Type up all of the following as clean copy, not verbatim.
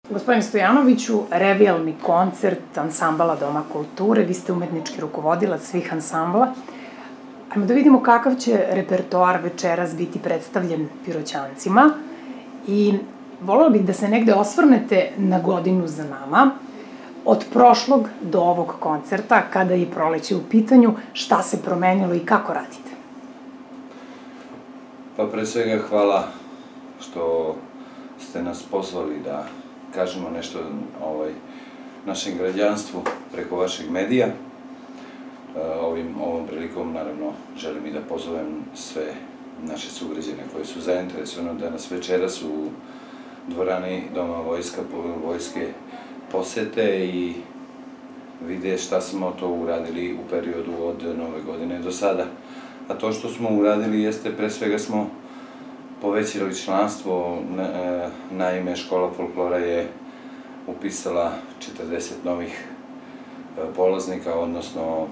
Gospodine Stojanoviću, revijalni koncert ansambala Doma kulture, vi ste umetnički rukovodilac svih ansambla. Ajmo da vidimo kakav će repertoar večeras biti predstavljen Piroćancima i volela bih da se negde osvrnete na godinu za nama, od prošlog do ovog koncerta, kada je proleće u pitanju, šta se promenilo i kako radite? Pa pre svega hvala što ste nas pozvali da kažemo nešto našem građanstvu preko vašeg medija. Ovom prilikom, naravno, želim i da pozovem sve naše sugrađane koji su zainteresovani da nas večeras u dvorani Doma vojske posete i vide šta smo to uradili u periodu od Nove godine do sada. A to što smo uradili jeste, pre svega smo povećali članstvo. Naime, Škola folklora je upisala 40 novih polaznika, odnosno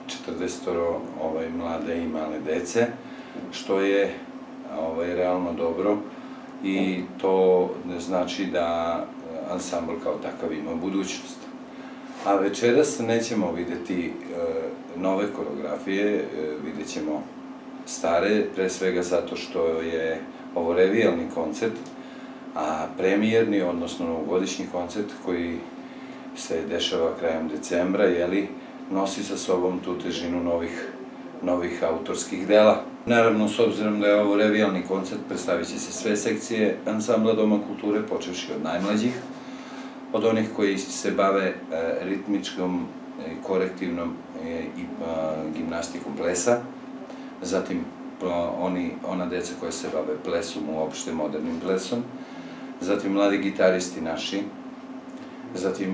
40 mlade i male dece, što je realno dobro i to znači da ansambl kao takav ima budućnost. A večeras nećemo videti nove koreografije, vidjet ćemo stare, pre svega zato što je ovo revijalni koncert, a premijerni, odnosno novogodišnji koncert koji se dešava krajem decembra, nosi sa sobom tu težinu novih autorskih dela. Naravno, s obzirom da je ovo revijalni koncert, predstavit će se sve sekcije ansambla Doma kulture, počevši od najmlađih, od onih koji se bave ritmičkom, korektivnom i gimnastikom plesa, zatim ona deca koja se bave plesom, uopšte modernim plesom, zatim mladi gitaristi naši, zatim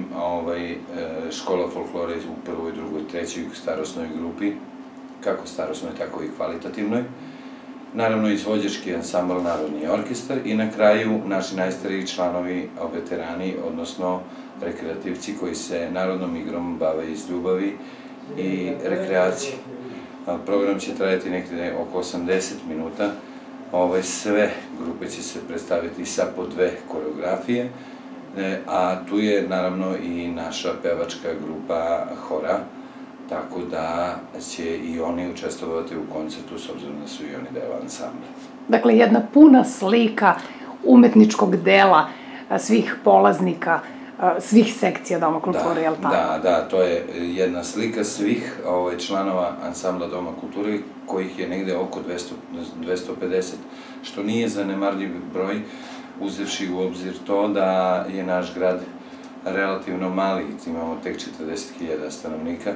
Škola folklore u prvoj, drugoj, trećoj starosnoj grupi, kako starosnoj, tako i kvalitativnoj, naravno izvođački ansambl Narodni orkestar i na kraju naši najstariji članovi, veterani, odnosno rekreativci koji se narodnom igrom bave iz ljubavi i rekreacije. Program će trajati nekde oko 80 minuta. Sve grupe će se predstaviti sa po 2 koreografije, a tu je naravno i naša pevačka grupa Hora, tako da će i oni učestvovati u koncertu, s obzirom da su i oni deo ansambla. Dakle, jedna puna slika umetničkog dela svih polaznika, svih sekcija Doma kulture, je li tako? Da, to je jedna slika svih članova ansambla Doma kulture, kojih je negde oko 250, što nije zanemarljiv broj, uzevši u obzir to da je naš grad relativno mali, imamo tek 40.000 stanovnika,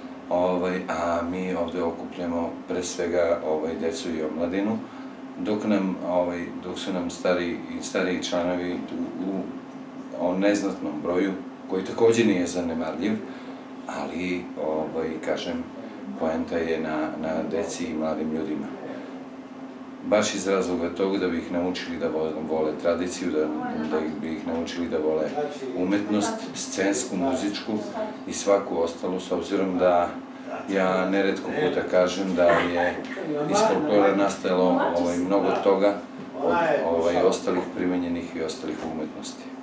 a mi ovde okupljamo pre svega decu i omladinu, dok su nam stariji članovi o neznatnom broju, koji takođe nije zanemarljiv, ali, kažem, poenta je na deci i mladim ljudima. Baš iz razloga toga da bi ih naučili da vole tradiciju, da bi ih naučili da vole umetnost, scensku, muzičku i svaku ostalu, s obzirom da ja neretko puta kažem da je iz folklora nastajalo mnogo toga od ostalih primenjenih i ostalih umetnosti.